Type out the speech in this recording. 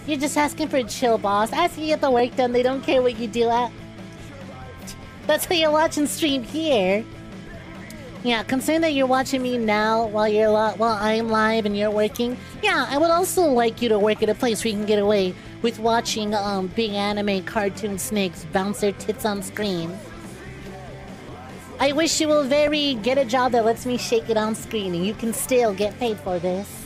You're just asking for a chill, boss. Asking you get the work done, they don't care what you do at. That's why you're watching stream here. Yeah, considering that you're watching me now while I'm live and you're working, yeah, I would also like you to work at a place where you can get away with watching big anime cartoon snakes bounce their tits on screen. I wish you will get a job that lets me shake it on screen, and you can still get paid for this.